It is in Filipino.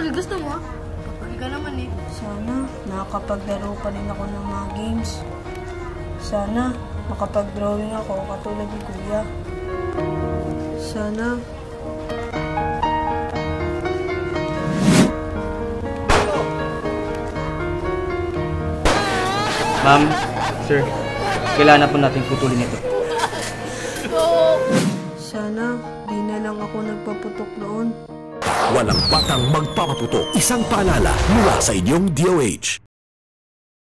Tol, gusto mo? Papag ka naman eh. Sana nakakapaglaro pa rin ako ng mga games. Sana makapag-drawing ako katulad ni Kuya. Sana Ma'am, sir, kailangan na po natin putulin ito. Sana di na lang ako nagpaputok noon. Walang batang magpapaputok. Isang paalala mula sa inyong DOH.